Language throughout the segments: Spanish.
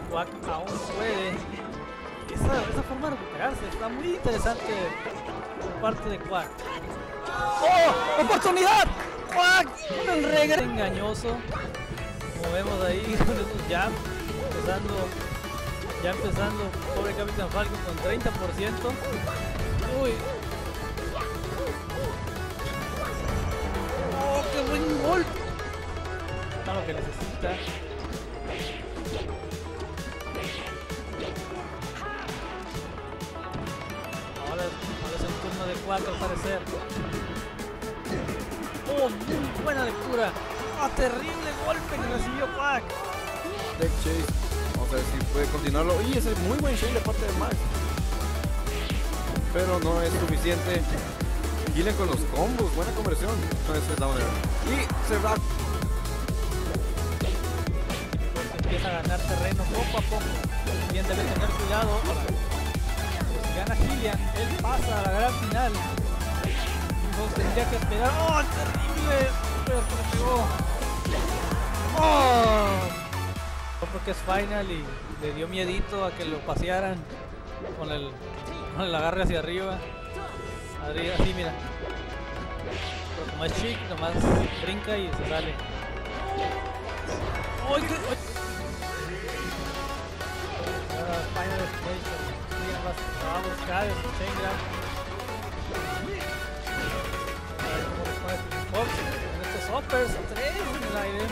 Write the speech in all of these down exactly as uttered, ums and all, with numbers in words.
Quack aún puede. Esa, esa forma de recuperarse está muy interesante por parte de Quack. ¡Oh! ¡Oportunidad! ¡Quack! Un regreso engañoso. Como vemos ahí con esos jabs. Empezando. Ya empezando. Pobre Capitán Falcon con treinta por ciento. Uy. ¡Oh! ¡Qué buen gol! Está lo que necesita. Ahora, ahora es el turno de Quack al parecer. ¡Oh! Muy buena lectura. ¡Oh! Terrible golpe que recibió Quack. Deck Chase. Vamos a ver si puede continuarlo. Y ese es muy buen shade de parte de Max. Pero no es suficiente. Gillian con los combos. Buena conversión. No, ese es Downer. Y se va. Empieza a ganar terreno poco a poco. Bien debe tener cuidado. Ahora, pues si gana Gillian, él pasa a la gran final. Entonces tendría que esperar. ¡Oh! ¡Terrible! Pero se pegó. ¡Oh! Porque es final y le dio miedito a que lo pasearan con el, con el agarre hacia arriba. Arriba, así mira. Pero como es chic, nomás brinca y se sale. ¡Oh! ¡Qué! Final Station, va a buscar el Chengra. A ver cómo responde T P Fox con estos hoppers, tres en el aire.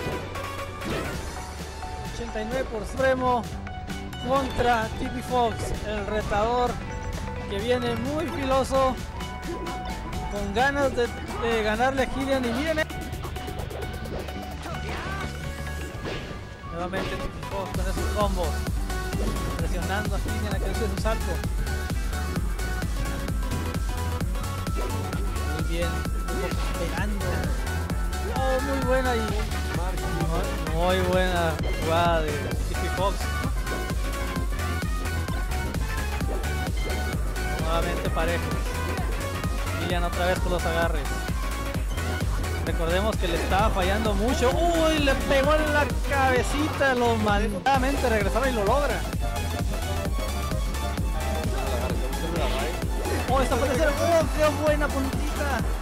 ochenta y nueve por Supremo contra T P Fox, el retador que viene muy filoso, con ganas de, de ganarle a Gillian. Y miren, nuevamente T P Fox con esos combos. Presionando a Gillian a que use su salto. Muy bien, pegando. Oh, muy buena y muy, muy buena jugada de T P Fox. Nuevamente parejos. Gillian otra vez con los agarres. Recordemos que le estaba fallando mucho. Uy, le pegó en la cabecita. Lo mandadamente regresaba y lo logra. Oh, esta puede ser. Oh, qué buena puntita.